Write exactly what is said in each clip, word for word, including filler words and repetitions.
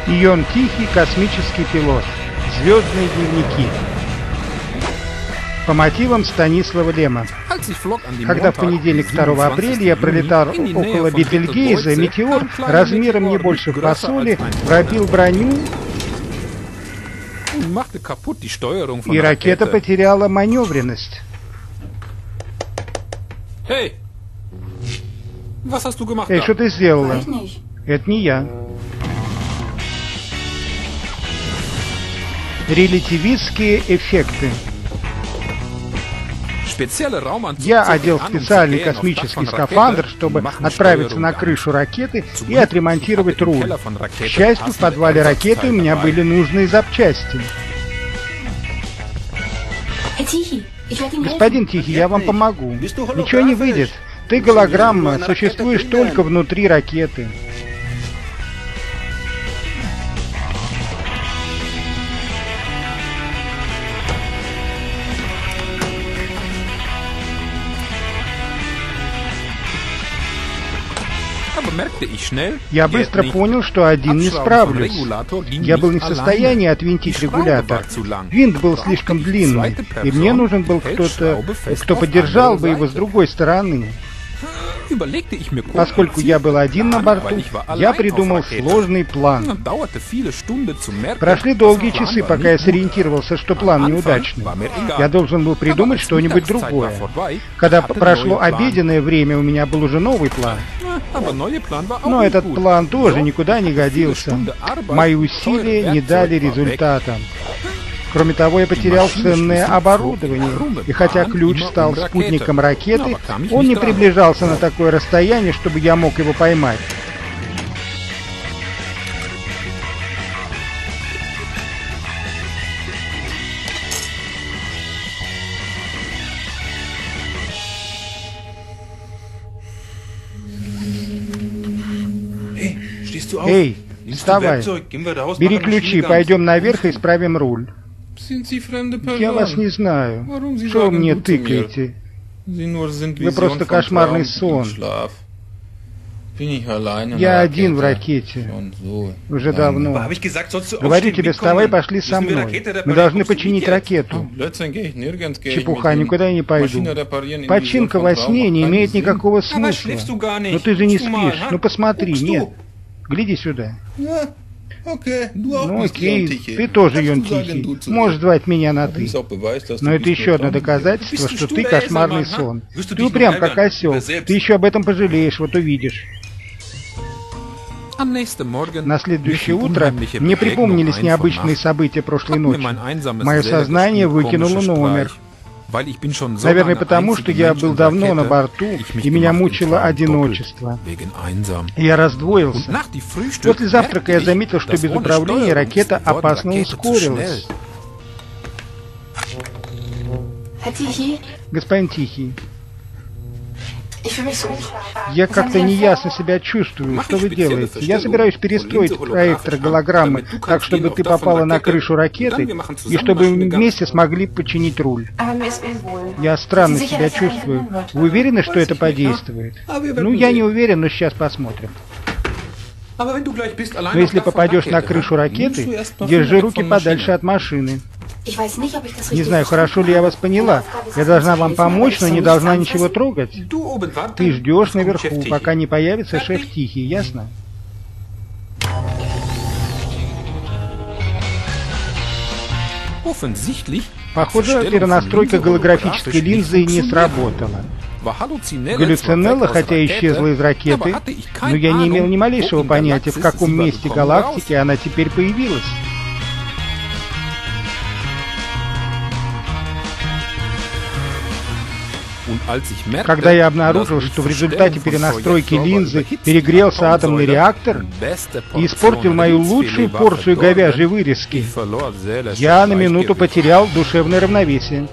Йон Тихий, космический пилот. Звездные дневники. По мотивам Станислава Лема. Когда в понедельник второго апреля я пролетал около Бетельгейза, метеор размером не больше фасоли пробил броню, и ракета потеряла маневренность. Эй, что ты сделала? Это не я. Релятивистские эффекты. Я одел специальный космический скафандр, чтобы отправиться на крышу ракеты и отремонтировать руль. К счастью, в подвале ракеты у меня были нужные запчасти. Господин Тихий, я вам помогу. Ничего не выйдет. Ты голограмма, существуешь только внутри ракеты. Я быстро понял, что один не справлюсь. Я был не в состоянии отвинтить регулятор. Винт был слишком длинный, и мне нужен был кто-то, кто поддержал бы его с другой стороны. Поскольку я был один на борту, я придумал сложный план. Прошли долгие часы, пока я сориентировался, что план неудачный. Я должен был придумать что-нибудь другое. Когда прошло обеденное время, у меня был уже новый план. Но этот план тоже никуда не годился. Мои усилия не дали результата. Кроме того, я потерял ценное оборудование, и хотя ключ стал спутником ракеты, он не приближался на такое расстояние, чтобы я мог его поймать. Эй, вставай, бери ключи, пойдем наверх и исправим руль. Я вас не знаю. Что вы мне тыкаете? Вы просто кошмарный сон. Я один в ракете. Уже давно. Говорю тебе, вставай, пошли со мной. Мы должны починить ракету. Чепуха, никуда я не пойду. Починка во сне не имеет никакого смысла. Но ты же не спишь. Ну посмотри, нет. Гляди сюда. Ну окей, ты тоже Йон Тихий. Можешь звать меня на «ты». Но это еще одно доказательство, что ты кошмарный сон. Ты упрям как осел. Ты еще об этом пожалеешь, вот увидишь. На следующее утро мне припомнились необычные события прошлой ночи. Мое сознание выкинуло номер. Наверное, потому, что я был давно на борту, и меня мучило одиночество. Я раздвоился. После завтрака я заметил, что без управления ракета опасно ускорилась. Господин Тихий, я как-то неясно себя чувствую. Что вы делаете? Я собираюсь перестроить проектор голограммы так, чтобы ты попала на крышу ракеты, и чтобы мы вместе смогли починить руль. Я странно себя чувствую. Вы уверены, что это подействует? Ну, я не уверен, но сейчас посмотрим. Но если попадешь на крышу ракеты, держи руки подальше от машины. Не знаю, хорошо ли я вас поняла. Я должна вам помочь, но не должна ничего трогать. Ты ждешь наверху, пока не появится шеф Тихий, ясно? Похоже, перенастройка голографической линзы не сработала. Галлюцинелла, хотя исчезла из ракеты, но я не имел ни малейшего понятия, в каком месте галактики она теперь появилась. Когда я обнаружил, что в результате перенастройки линзы перегрелся атомный реактор и испортил мою лучшую порцию говяжьей вырезки, я на минуту потерял душевное равновесие.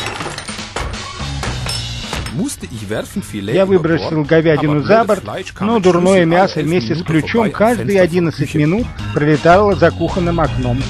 Я выбросил говядину за борт, но дурное мясо вместе с ключом каждые одиннадцать минут пролетало за кухонным окном.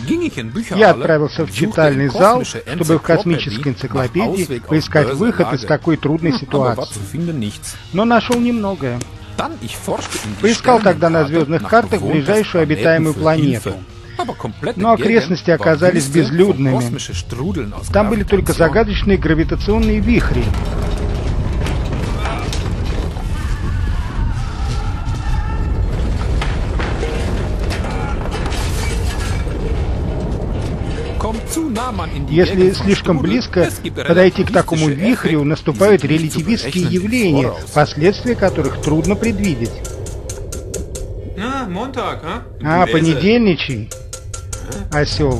Я отправился в читальный зал, чтобы в космической энциклопедии поискать выход из такой трудной ситуации. Но нашел немногое. Поискал тогда на звездных картах ближайшую обитаемую планету. Но окрестности оказались безлюдными. Там были только загадочные гравитационные вихри. Если слишком близко подойти к такому вихрю, наступают релятивистские явления, последствия которых трудно предвидеть. А, понедельничий, осел.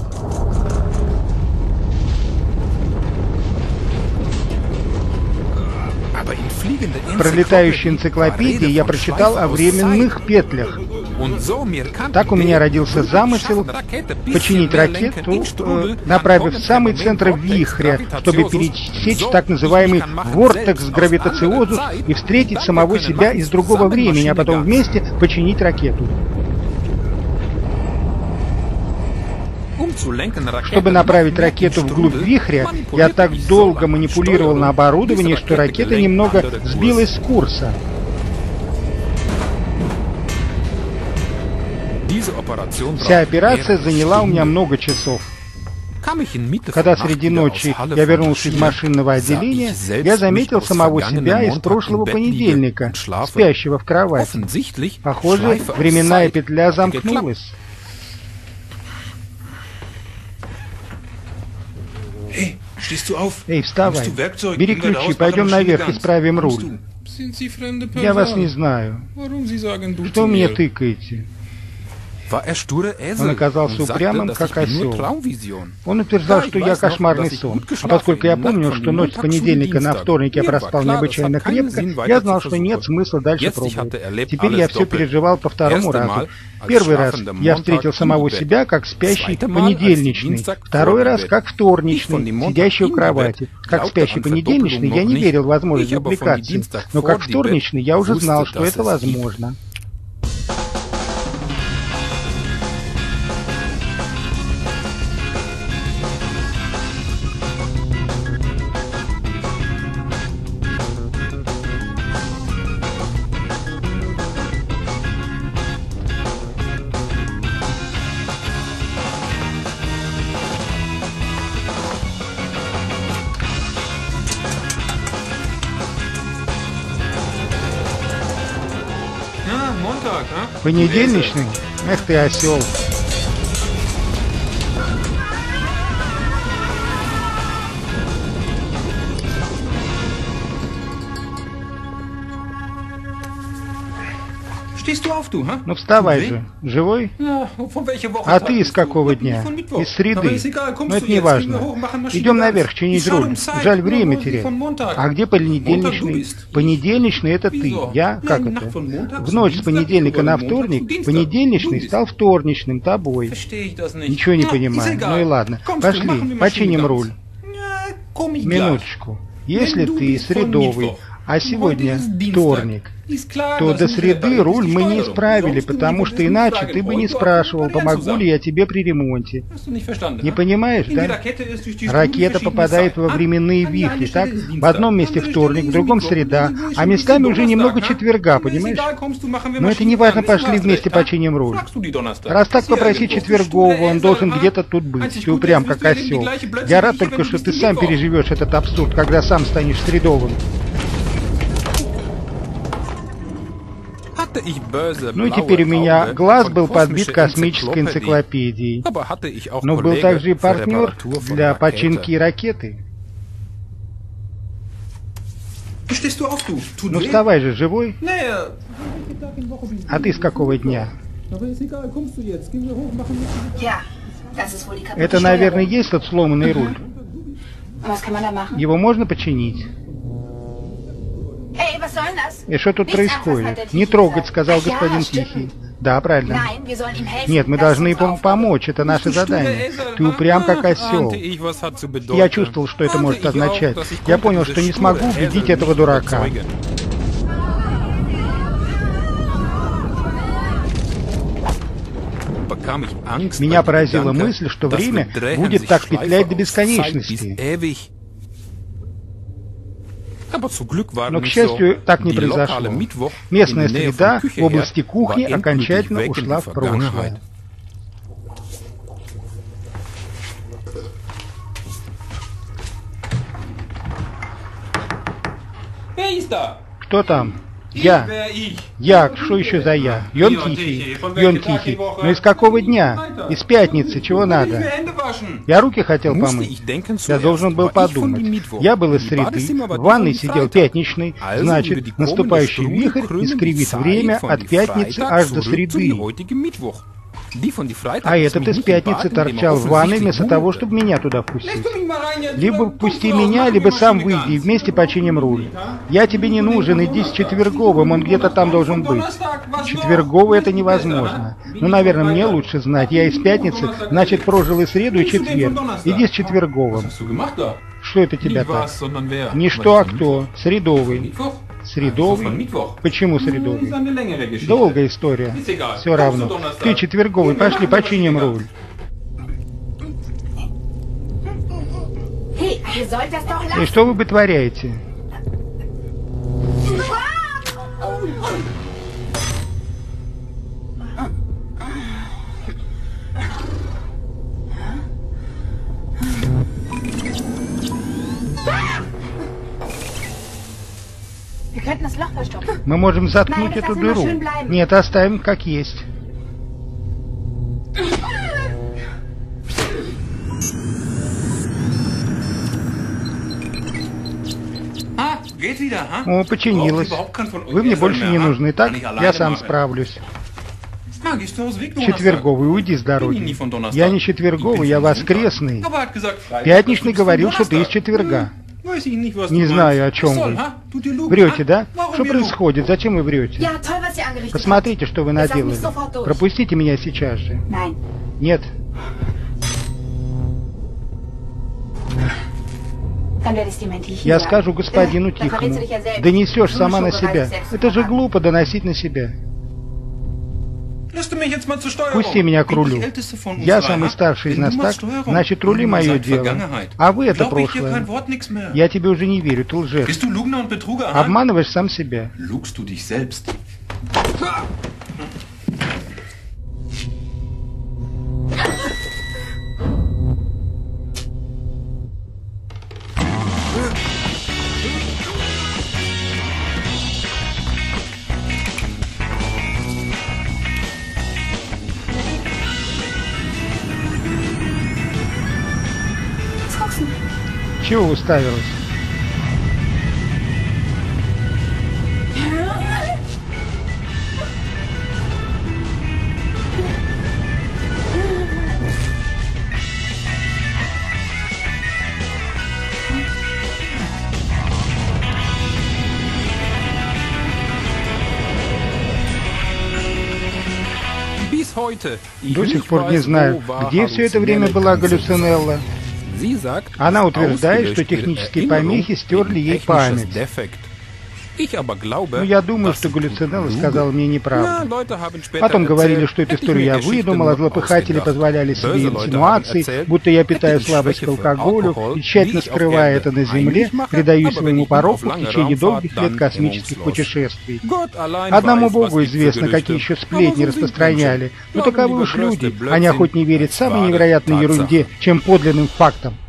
В пролетающей энциклопедии я прочитал о временных петлях. Так у меня родился замысел починить ракету, э, направив в самый центр вихря, чтобы пересечь так называемый вортекс гравитациозус и встретить самого себя из другого времени, а потом вместе починить ракету. Чтобы направить ракету вглубь вихря, я так долго манипулировал на оборудовании, что ракета немного сбилась с курса. Вся операция заняла у меня много часов. Когда среди ночи я вернулся из машинного отделения, я заметил самого себя из прошлого понедельника, спящего в кровати. Похоже, временная петля замкнулась. Эй, вставай. Бери ключи, пойдем наверх, исправим руль. Я вас не знаю. Что мне тыкаете? Он оказался упрямым, как осел. Он утверждал, что я кошмарный сон. А поскольку я помнил, что ночь с понедельника на вторник я проспал необычайно крепко, я знал, что нет смысла дальше пробовать. Теперь я все переживал по второму разу. Первый раз я встретил самого себя как спящий понедельничный. Второй раз как вторничный, сидящий у кровати. Как спящий понедельничный я не верил в возможность дубликации, но как вторничный я уже знал, что это возможно. Понедельничный? Эх ты, осел. Ну вставай же. Живой? А ты из какого дня? Из среды. Но это не важно. Идем наверх чинить руль. Жаль время терять. А где понедельничный? Понедельничный это ты. Я? Как это? В ночь с понедельника на вторник понедельничный стал вторничным тобой. Ничего не понимаю. Ну и ладно. Пошли, починим руль. Минуточку. Если ты средовый, а сегодня вторник, то до среды руль мы не исправили, потому что иначе ты бы не спрашивал, помогу ли я тебе при ремонте. Не понимаешь, да? Ракета попадает во временные вихри, так? В одном месте вторник, в другом среда, а местами уже немного четверга, понимаешь? Но это не важно, пошли вместе починим руль. Раз так, попроси четвергового, он должен где-то тут быть. Ты упрям как осел. Я рад только, что ты сам переживешь этот абсурд, когда сам станешь средовым. Ну и теперь у меня глаз был подбит космической энциклопедией. Но был также и партнер для починки ракеты. Ну вставай же, живой? А ты с какого дня? Это, наверное, есть тот сломанный руль. Его можно починить? И что тут происходит? Не трогать, сказал господин Тихий. Да, правильно. Нет, мы должны ему помочь, это наше задание. Ты упрям как осел. Я чувствовал, что это может означать. Я понял, что не смогу убедить этого дурака. Меня поразила мысль, что время будет так петлять до бесконечности. Но, к счастью, так не произошло. Местная среда в области кухни окончательно ушла в прошлое. Кто там? Я. Я. Что еще за я? Йон Тихий. Йон Тихий. Но из какого дня? Из пятницы. Чего надо? Я руки хотел помыть. Я должен был подумать. Я был из среды. В ванной сидел пятничный. Значит, наступающий вихрь искривит время от пятницы аж до среды. А этот из пятницы торчал в ванной вместо того, чтобы меня туда впустить. Либо пусти меня, либо сам выйди и вместе починим руль. Я тебе не нужен, иди с четверговым, он где-то там должен быть. Четверговый это невозможно. Ну, наверное, мне лучше знать. Я из пятницы, значит, прожил и среду, и четверг. Иди с четверговым. Что это тебя так? Не что, а кто. Средовый. Средовый? Почему средовый? Долгая история. Все равно. Ты четверговый, пошли починим руль. И что вы вытворяете? Мы можем заткнуть эту дыру. Нет, оставим как есть. О, починилось. Вы мне больше не нужны, так? Я сам справлюсь. Четверговый, уйди с дороги. Я не четверговый, я воскресный. Пятничный говорил, что ты из четверга. Не знаю, о чем вы. Врете, да? Что происходит? Зачем вы врете? Посмотрите, что вы наделали. Пропустите меня сейчас же. Нет. Я скажу господину Тихому. Донесешь сама на себя. Это же глупо доносить на себя. Пусти меня к рулю. Я самый старший из нас, так? Значит, рули мое дело. А вы это прошлое. Я тебе уже не верю, ты лжец. Обманываешь сам себя. Чего уставилась? До сих пор не знаю, где все это время была галлюцинелла. Она утверждает, что технические помехи стерли ей память. Но я думаю, что галлюцинелла сказала мне неправду. Потом говорили, что эту историю я выдумал, а злопыхатели позволяли себе инсинуации, будто я питаю слабость к алкоголю и, тщательно скрывая это на Земле, предаю своему пороку в течение долгих лет космических путешествий. Одному Богу известно, какие еще сплетни распространяли. Но таковы уж люди. Они охотнее верят самой невероятной ерунде, чем подлинным фактам.